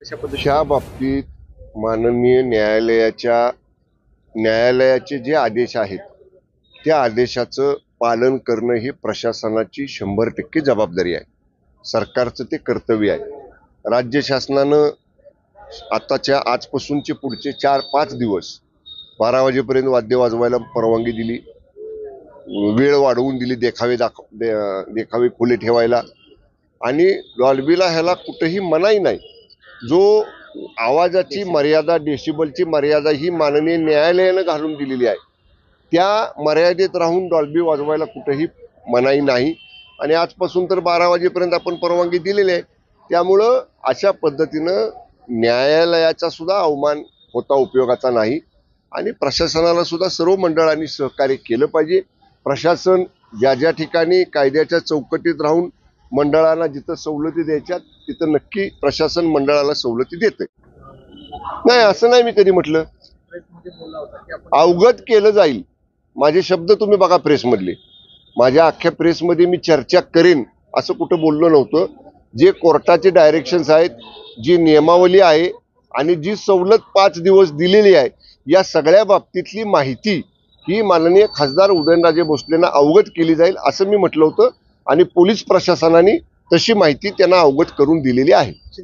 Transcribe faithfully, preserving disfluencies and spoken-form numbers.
अशा पद्धतीने ह्या बाबतीत माननीय न्यायालयाच्या न्यायालयाचे जे आदेश आहेत त्या आदेशाचं पालन करणं ही प्रशासनाची शंभर टक्के जबाबदारी आहे. सरकारचं ते कर्तव्य आहे. राज्य शासनानं आताच्या आजपासूनचे पुढचे चार पाच दिवस बारा वाजेपर्यंत वाद्य वाजवायला परवानगी दिली, वेळ वाढवून दिली देखावे दाख देखावे खुले ठेवायला, आणि डॉल्बीला ह्याला कुठेही मनाई नाही. जो आवाजाची मर्यादा, डेसिबलची मर्यादा ही माननीय न्यायालयानं घालून दिलेली आहे, त्या मर्यादेत राहून डॉल्बी वाजवायला कुठेही मनाई नाही. आणि आजपासून तर बारा वाजेपर्यंत आपण परवानगी दिलेली आहे. त्यामुळं अशा पद्धतीनं न्यायालयाचा सुद्धा अवमान होता उपयोगाचा नाही. आणि प्रशासनाला सुद्धा सर्व मंडळांनी सहकार्य केलं पाहिजे. प्रशासन ज्या ज्या ठिकाणी कायद्याच्या चौकटीत राहून मंडळांना जिथं सवलती द्यायच्या तिथं नक्की प्रशासन मंडळाला सवलती देते. नाही, असं नाही मी कधी म्हटलं. प्रेसमध्ये बोलला होता की आपण अवगत केलं जाईल. माझे शब्द तुम्ही बघा प्रेसमधले. माझ्या अख्ख्या प्रेसमध्ये मी चर्चा करेन असं कुठं बोललो नव्हतं. जे कोर्टाचे डायरेक्शन्स आहेत, जी नियमावली आहे आणि जी सवलत पाच दिवस दिलेली आहे, या सगळ्या बाबतीतली माहिती ही माननीय खासदार उदयनराजे भोसलेंना अवगत केली जाईल असं मी म्हटलं होतं. आणि पोलीस प्रशासनाने तशी माहिती त्यांना अवगत करून दिलेली आहे.